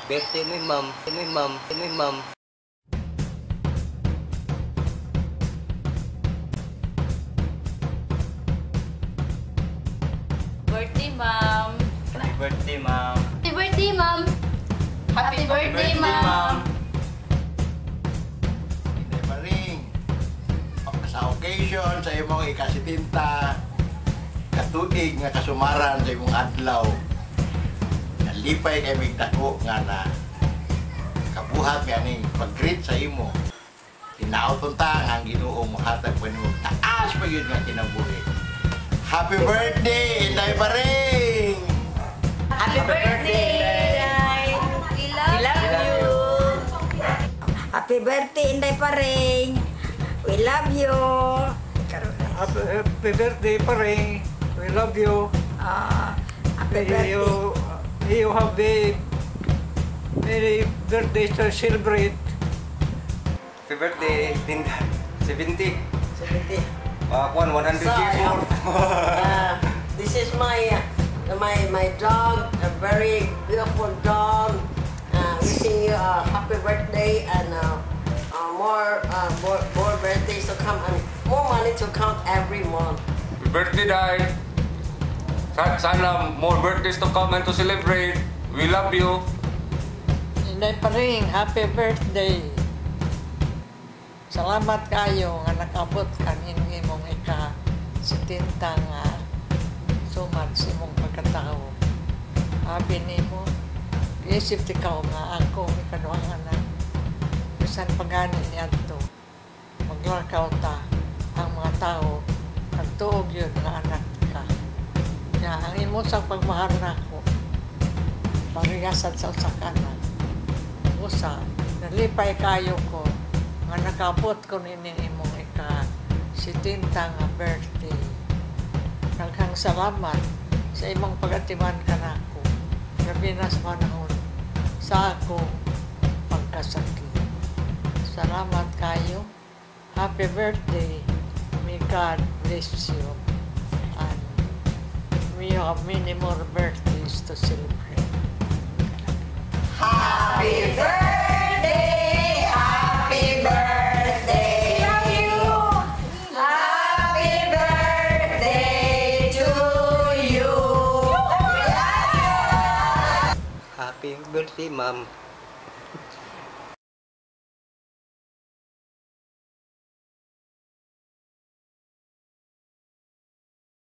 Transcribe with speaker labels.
Speaker 1: Birthday ni ma'am. Ni ma'am. Ni ma'am.
Speaker 2: Birthday, ma'am.
Speaker 1: Happy birthday, ma'am.
Speaker 2: Happy birthday, ma'am. Happy birthday, ma'am.
Speaker 3: Inday Maring, sa occasion sa imong ikasitinta, katuig nga kasumaran sa imong adlaw, nalipay kay mig dako nga na kabuhat nga ning pag-greet sa imo. Tinaot ta nga ang Ginoo mo hatag pa nimo taas pa yun nga kinabuhi. Happy birthday, Inday Maring!
Speaker 2: Happy birthday, Day. We love you.
Speaker 4: Happy birthday, Inday Paring. We love you.
Speaker 5: Happy birthday, Paring. We love you.
Speaker 4: Happy birthday.
Speaker 5: You have a many birthdays to celebrate.
Speaker 1: Happy birthday, Tinda. 70.
Speaker 4: 70.
Speaker 1: 100 years old.
Speaker 6: This is my dog, a very beautiful dog. Wishing you a happy birthday and more birthdays to come and more money to come every month.
Speaker 7: Happy birthday, Day. Sana more birthdays to come and to celebrate. We love you.
Speaker 8: Inday Paring, happy birthday. Salamat kayo nga nakabot kan imong ika-70 nga sumad sa imong pagkatao. Happy nimo. Isip tikaw nga ako ikaduhang anak. Bisan pagani niadto. Maglakaw ta ang mga tao nagtuog yun nga anak ka. Ya, ang imo sa pagmahal nako. Parigasan sa usa ka anak. Usa, nalipay kayo ko nga nakabot ko nining imong ika-70 nga birthday. Daghang salamat sa imong pag-atiman kanako. Gabi na sa panahon sa akong pagkasakit. Salamat kayo. Happy birthday. May God bless you. And we have many more birthdays to celebrate.
Speaker 4: Happy birthday. Happy birthday. Love you. Happy birthday to you.
Speaker 1: Happy birthday, ma'am.